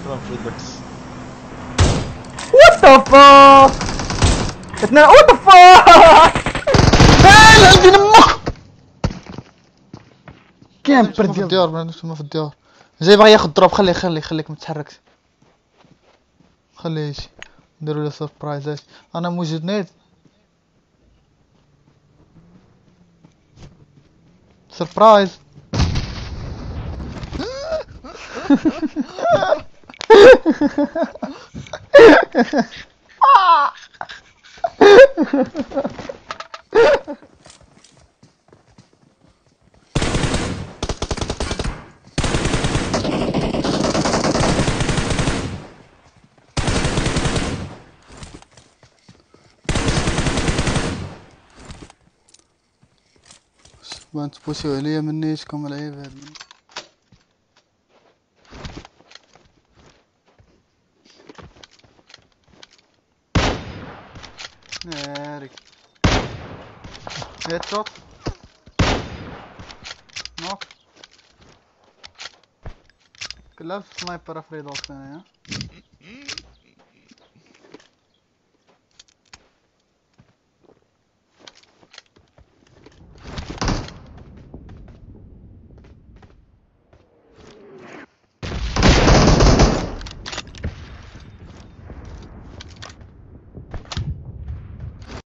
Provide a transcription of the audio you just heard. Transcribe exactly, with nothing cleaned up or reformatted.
From Feedbacks. What the fuck? اثنين what the fuck؟ هلا عندي نمك كامبر في ديال الديار، ما عندوش تما في الديار. جاي باغي ياخد دروب. خليه خليه خليك متحركش. خليه يجي نديرو له سربرايزات. انا موجود نيت. سربرايز. ما تبوسيو عليا منيتكم العباد. ناري هيد شوت نوك. كلها في سنايبر افريد اوكس هنايا.